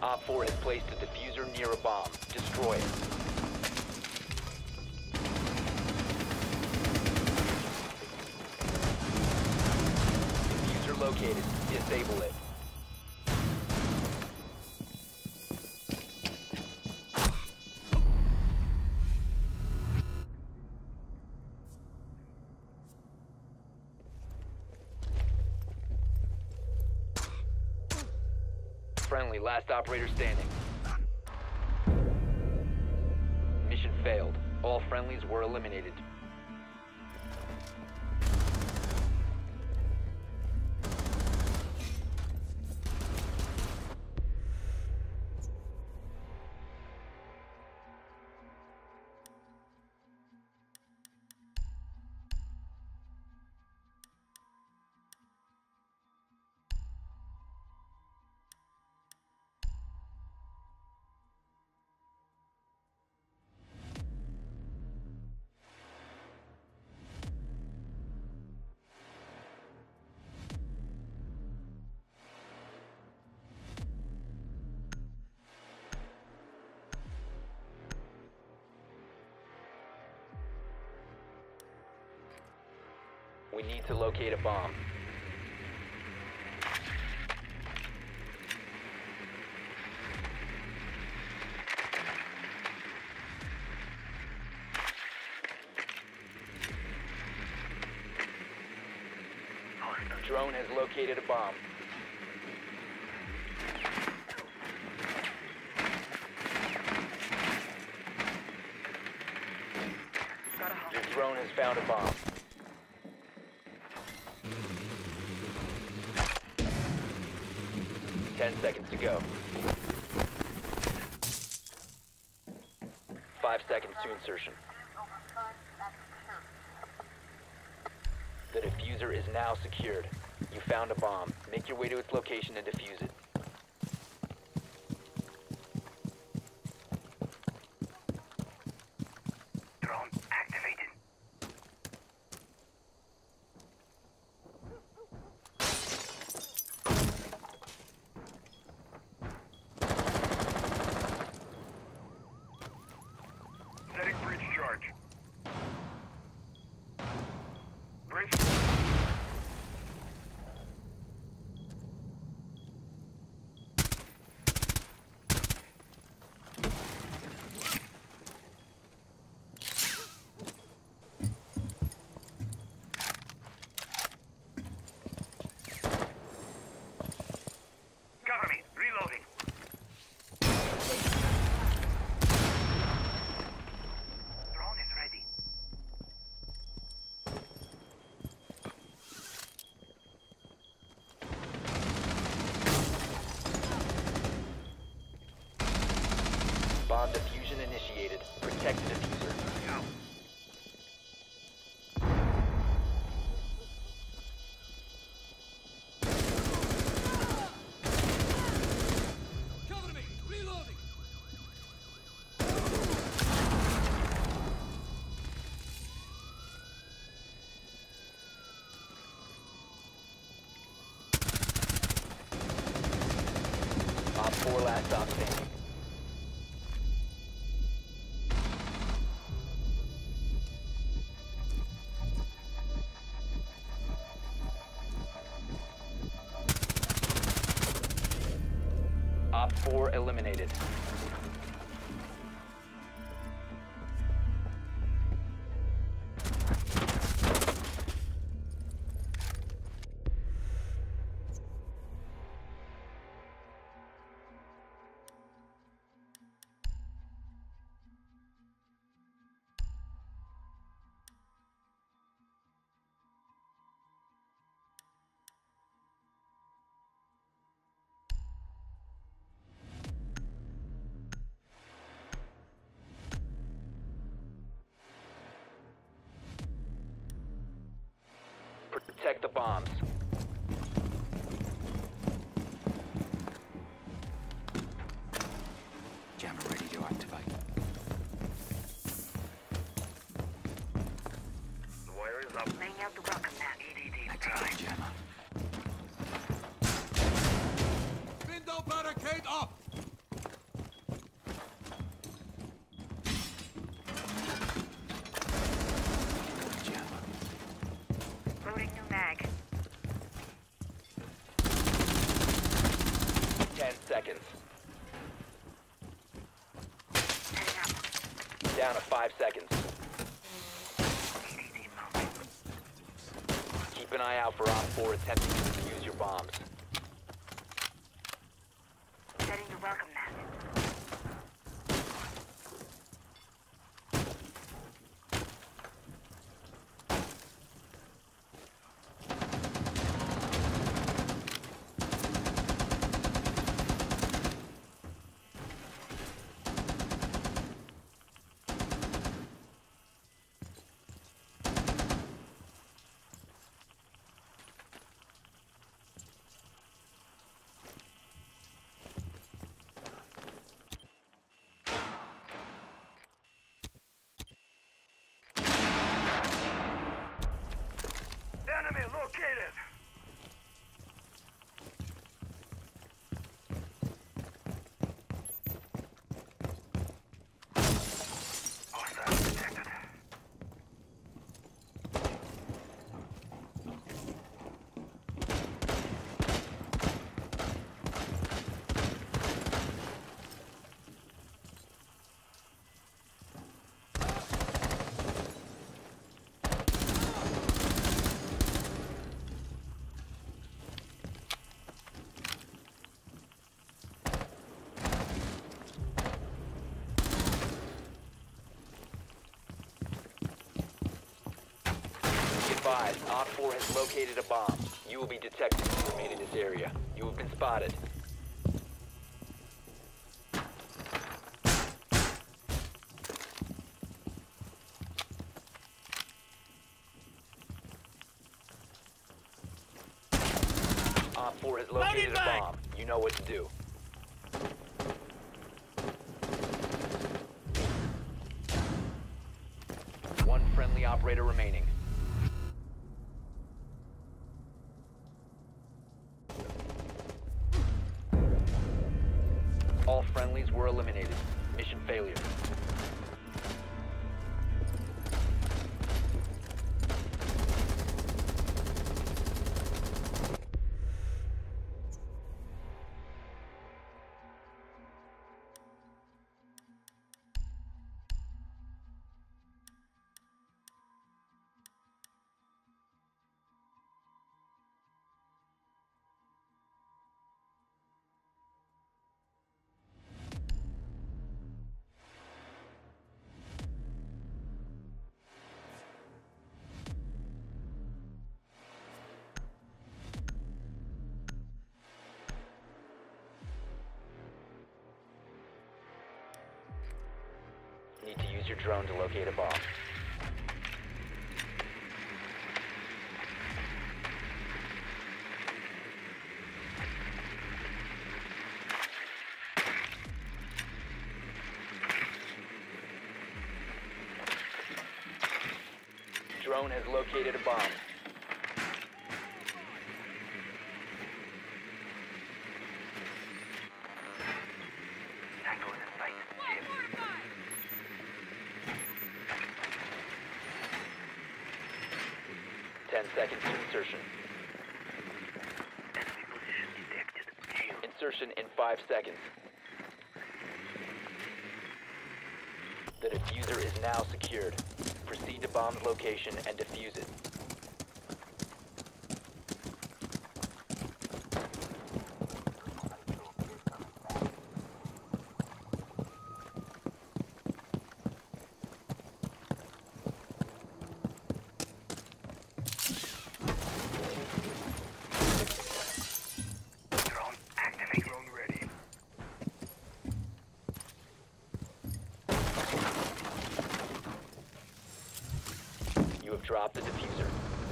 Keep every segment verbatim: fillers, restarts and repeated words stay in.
Op four has placed a diffuser near a bomb. Destroy it. Diffuser located. Disable it. Friendly, last operator standing. Mission failed. All friendlies were eliminated. We need to locate a bomb. Drone has located a bomb. Your drone has found a bomb. Ten seconds to go. Five seconds to insertion. The diffuser is now secured. You found a bomb. Make your way to its location and defuse it. Drone activated. Setting bridge charge. Bridge. Cover me. Reloading. Drone is ready. Bomb diffusion initiated. Protect the diffuser. Go. Cover me! Reloading! Op four last stop standing. Op four eliminated. Protect the bombs. Jammer ready to activate. The wire is up. Laying out the welcome mat. E D D Activate prime. jammer. Window barricade up! five seconds. Keep an eye out for Op four attempting to defuse your bombs. Setting the welcome mat. Enemy located. Hostile detected. Advised, Op four has located a bomb. You will be detected if you remain in this area. You have been spotted. Op four has located a bomb. You know what to do. One friendly operator remaining. All friendlies were eliminated. Mission failure. Need to use your drone to locate a bomb. Drone has located a bomb. Tango in sight. Ten seconds to insertion. Enemy position detected. Hail. Insertion in five seconds. The diffuser is now secured. Proceed to bomb's location and defuse it. Drone activate. Drone ready. You have dropped the diffuser.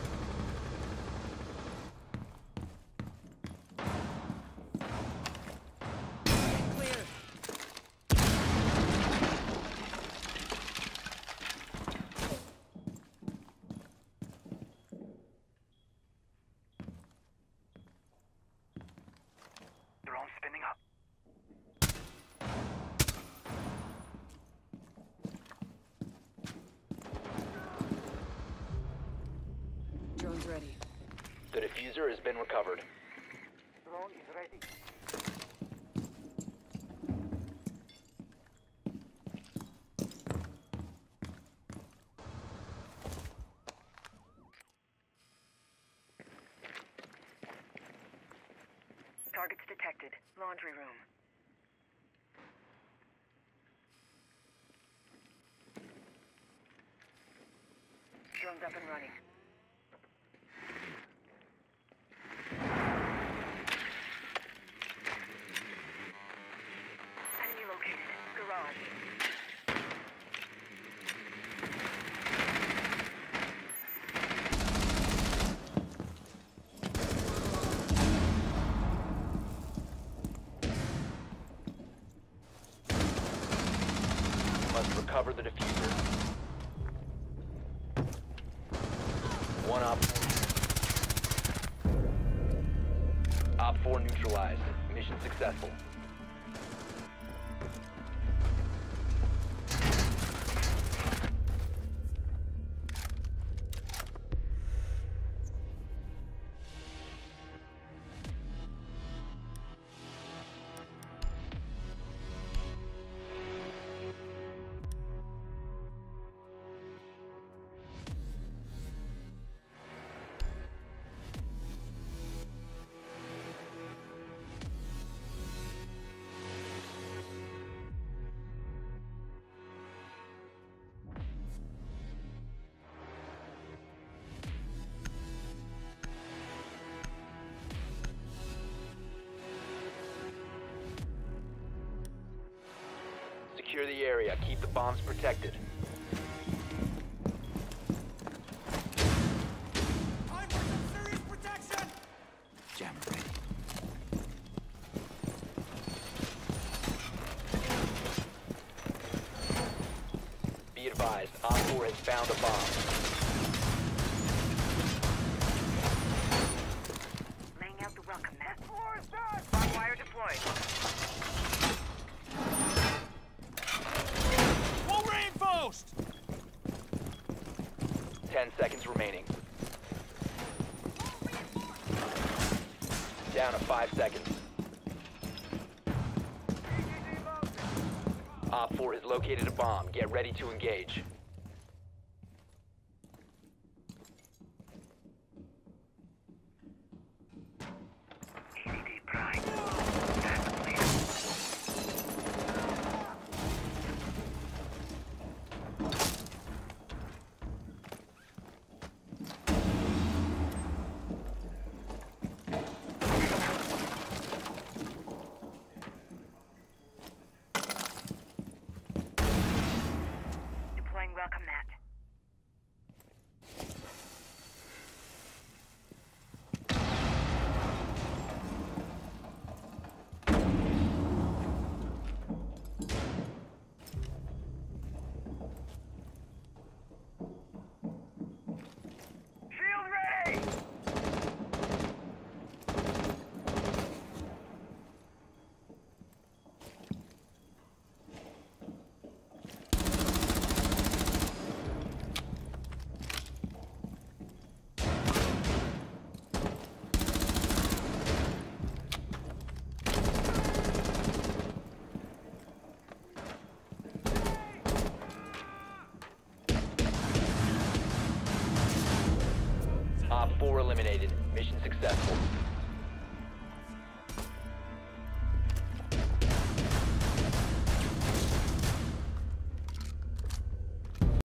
Drone spinning up. Drone's ready. The diffuser has been recovered. Drone is ready. detected. Laundry room. Drone's up and running. Enemy located. Garage. Must recover the diffuser. One op. Op four neutralized. Mission successful. Secure the area. Keep the bombs protected. Time for some serious protection! Jammer ready. Be advised, Op four has found a bomb. Laying out the welcome mat. Barbed wire deployed. Full reinforced! Ten seconds remaining. Down to five seconds. Op four has located a bomb. Get ready to engage. E C D prime. That's clear. Deploying welcome mat. Shield ready! Op four eliminated. Mission successful.